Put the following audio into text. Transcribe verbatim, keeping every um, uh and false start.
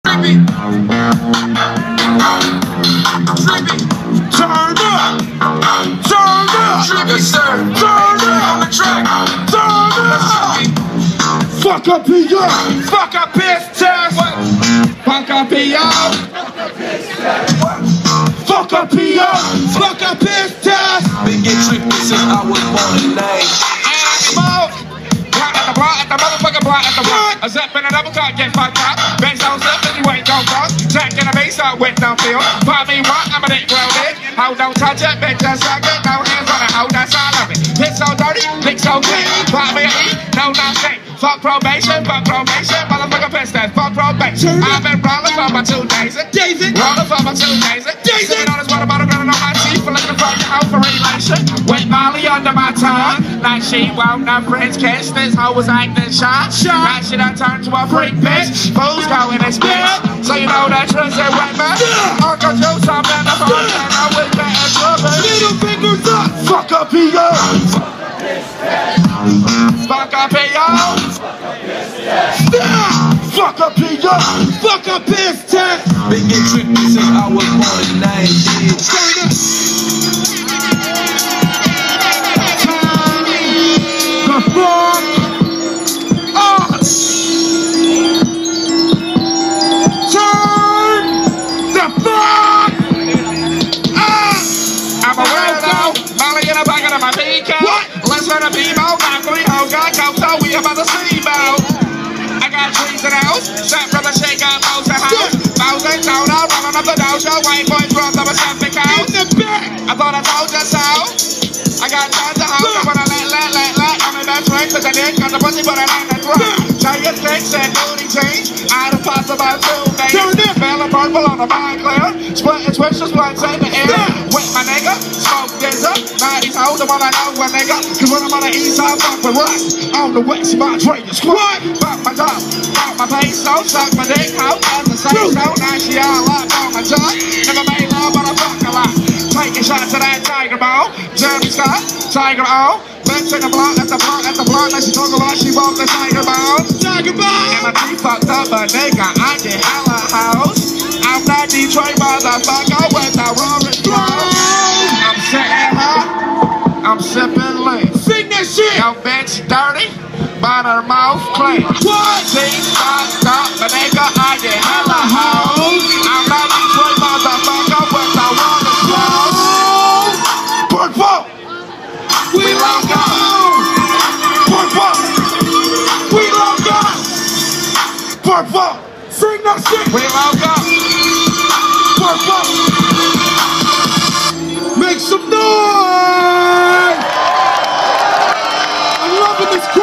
Trippy. Trippy. Turn up. Turn up. Trippy, sir. Turn up. On the track. Turn up. Fuck up P O. Fuck up piss test. Fuck up P O. Fuck up P O. Fuck up piss test. Been get trippy since I was born in name. Block at the block, at the motherfucking block, at the block. A zip and a double cut, get fucked up. Bass on zip, and you ain't gon' fuck. Jack in the bass out with no feel. Pop me what? I'm a dick grounded. How don't touch it, bitch, just suck it. No hands on it, how that's all of it. Piss so dirty, lick so clean. Pop me a E, no nothing. Fuck probation, fuck probation. Motherfucker piss that, fuck probation. I've been rolling for my two days. Daisy, rolling for my two days. Daisy, sitting on this water bottle, running on my teeth. For looking for your house for relation. With Molly under my tongue. Like she won't, no friends catch this. Hoe was acting shy. Now she done turned to a freak bitch. Fools going and bitch. So you know that trust that way, man. Uncle Joe, something in the phone. And I was better trouble. Little fingers up. Fuck up P O. Fuck up P O. Fuck up P O. Fuck up piss test. Been get trippy since I was born in name. Turn up. The fuck up. Turn the fuck up. I'm a weirdo. Molly in the back of my peacock. What? Listen to P-Mo. Got three hoes. Got coke. So we about to see Mo. I got trees in the house. Step from the shake up. Mouse the house. Mouse and soda. Running up the dojo. White boys run up a something house. In the back. I thought I told you so. I got tons of hoes. I wanna let, let, let, let. I'm in that train. Cause I didn't got the pussy, but I like that drug. Tell your sticks and booty change. I don't possible two days. Smell of purple on the mind clear. Split and switch, just blunts in the air. With my nigga, smoke this up. Now these hoes, the one I know, my nigga. Cause when I'm on the east side, fuck with Russ. On the west, my drink is squad. Fuck my dog, fuck my face, so suck my dick out. As the same so now she all up on my tongue. Never made love, but I fuck a lot. Taking shots to that Tiger Ball. Jeremy Scott, Tiger O. Bitch in the block, at the block, at the block. Like she talk about she walk the Tiger Ball. Tiger Ball. And my teeth fucked up, but nigga, I get hella house. I'm that Detroit motherfucker with the roaring throat. I'm sitting hot, I'm sipping lean. Sing that shit. Yo, bitch dirty, but her mouth clean. What? Teeth fucked up, but nigga, I get hella house. I'm that Detroit motherfucker with the roaring throat. Purple. We love God. Purple. We love God. Purple. Sing that shit. We love God. Purple. Make some noise. I'm loving this.